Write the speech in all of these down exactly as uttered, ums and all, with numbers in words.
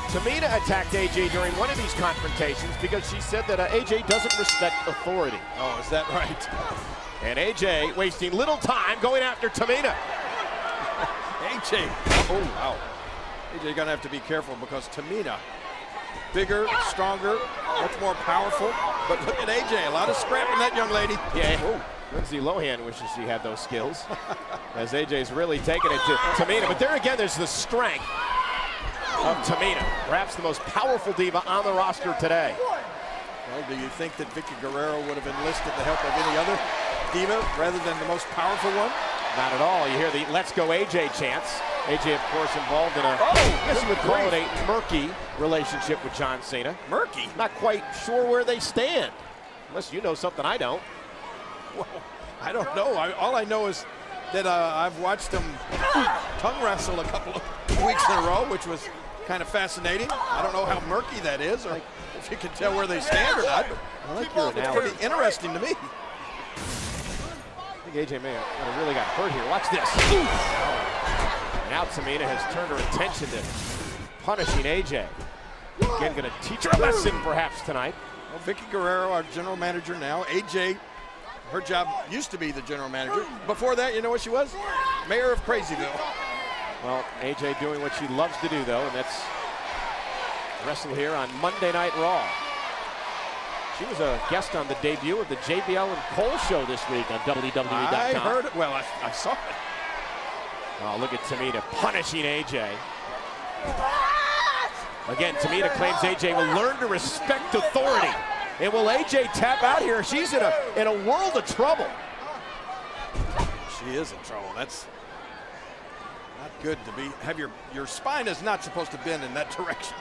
Tamina attacked A J during one of these confrontations because she said that uh, A J doesn't respect authority. Oh, is that right? And A J wasting little time going after Tamina. A J, oh wow. A J gonna have to be careful because Tamina, bigger, stronger, much more powerful. But look at A J, a lot of scrap in that young lady. Yeah. Oh. Lindsay Lohan wishes she had those skills. As A J's really taking it to Tamina. But there again, there's the strength of Tamina, perhaps the most powerful diva on the roster today. Well, do you think that Vicky Guerrero would have enlisted the help of any other diva rather than the most powerful one? Not at all. You hear the "Let's go A J" chants. A J, of course, involved in a, oh, I guess you would call it great. a murky relationship with John Cena. Murky? Not quite sure where they stand, unless you know something I don't. Well, I don't know. I, all I know is that uh, I've watched them tongue wrestle a couple of weeks in a row, which was kind of fascinating. I don't know how murky that is, or if you can tell where they stand or not. I like your It's analogy. pretty interesting to me. I think A J may have really got hurt here. Watch this. Now Tamina has turned her attention to punishing A J. Again, going to teach her a lesson perhaps tonight. Well, Vicky Guerrero, our general manager now. A J, her job used to be the general manager. Before that, you know what she was? Mayor of Crazyville. Well, A J doing what she loves to do, though, and that's wrestle here on Monday Night Raw. She was a guest on the debut of the J B L and Cole show this week on W W E dot com. I heard it. Well, I, I saw it. Oh, look at Tamina punishing A J. Again, Tamina claims A J will learn to respect authority. And will A J tap out here? She's in a in a world of trouble. She is in trouble. That's not good to be. Have your your spine is not supposed to bend in that direction.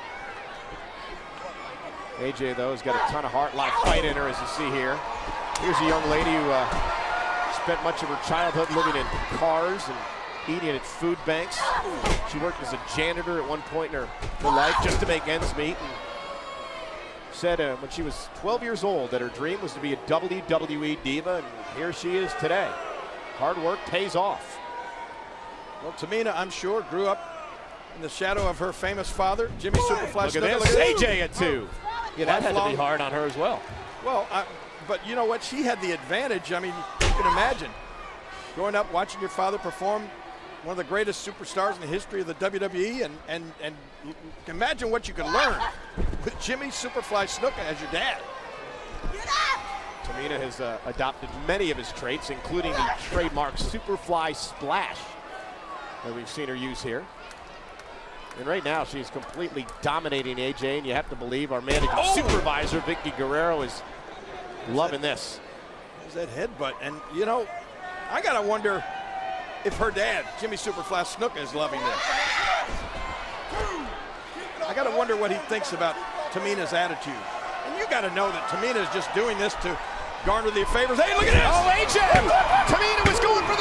A J, though, has got a ton of heart, a lot of fight in her, as you see here. Here's a young lady who uh, spent much of her childhood living in cars and eating at food banks. She worked as a janitor at one point in her, her life just to make ends meet. And said uh, when she was twelve years old that her dream was to be a W W E diva, and here she is today. Hard work pays off. Well, Tamina, I'm sure, grew up in the shadow of her famous father, Jimmy Superfly Look at Snuka. this, A J at two. Yeah, that had to be hard on her as well. Well, I, but you know what? She had the advantage. I mean, you can imagine growing up watching your father perform, one of the greatest superstars in the history of the W W E, and and and imagine what you could learn with Jimmy Superfly Snuka as your dad. Tamina has uh, adopted many of his traits, including the trademark Superfly Splash that we've seen her use here. And right now, she's completely dominating A J, and you have to believe our managing oh. supervisor, Vicky Guerrero, is loving this. There's that headbutt, and you know, I gotta wonder if her dad, Jimmy Superfly Snuka, is loving this. I gotta wonder what he thinks about Tamina's attitude. And you gotta know that Tamina is just doing this to garner the favors. Hey, look at this! Oh, A J! Tamina was going for the